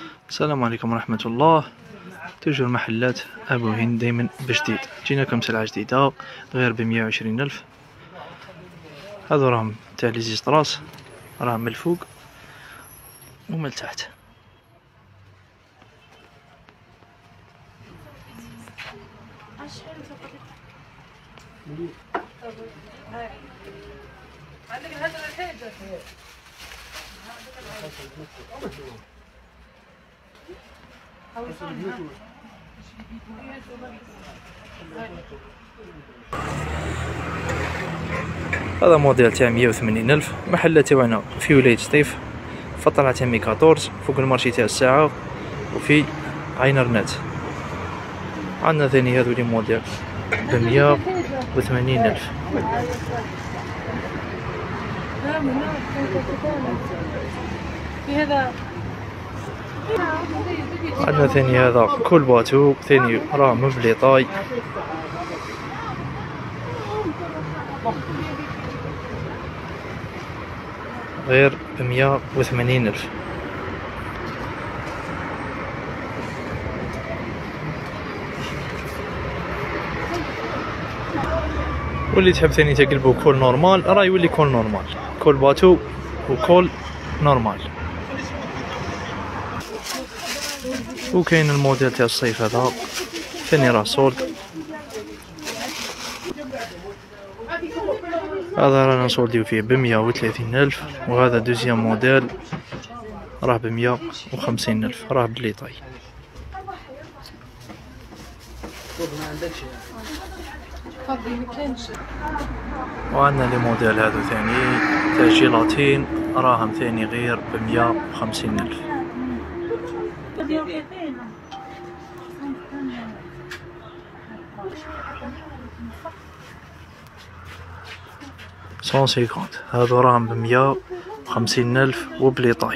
السلام عليكم ورحمة الله. توجور محلات أبو هند دايما بجديد. جيناكم سلعة جديدة غير ب120,000. هذو راهم تاع ليزيستراس، راهم من الفوق ومن التحت. هذا موديل تاع 180,000. محلة تاعنا في ولاية سطيف، فطلعة تاع مي 14 فوق المارشي تاع الساعة وفي عينرنات. عندنا ثاني هذو لي موديل ب180,000. عندنا ثاني هذا كول باتو، ثاني راه مبلي طاي، غير ب180,000. واللي تحب ثاني تقلبو كول نورمال راه يولي كول نورمال، كول باتو وكول نورمال. وكاين الموديل تاع الصيف هذا ثاني راه سولد، هذا رانا نسولديو فيه ب130,000. وهذا دوزيام موديل راه ب150,000، راه بلي طاي. وعندنا لي موديل هذو ثاني تاع جيلاتين، راهم ثاني غير ب150,000. 150 هذو راهم ب150,000 وبلي طاي.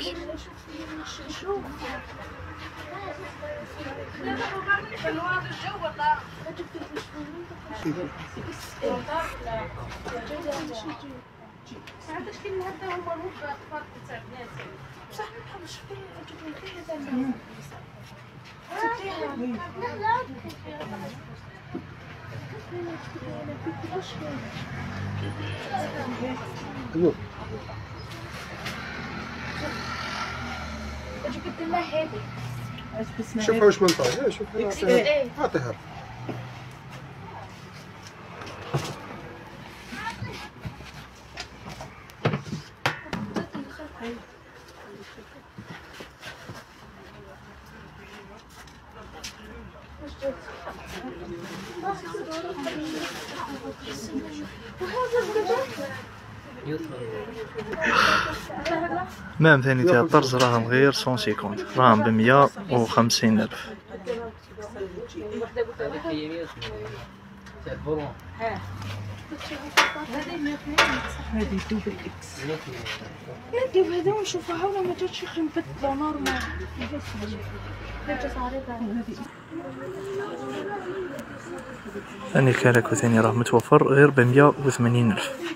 شوفها واش من طاي، شوفها عطيها. مام ثاني تاع الطرز راهم غير 150، راهم ب150,000. هذه دوبل اكس. نديو هذا ونشوفها ولا ما جاتش نبدلو نورمال. ثاني الكراكو ثاني راه متوفر غير ب180,000.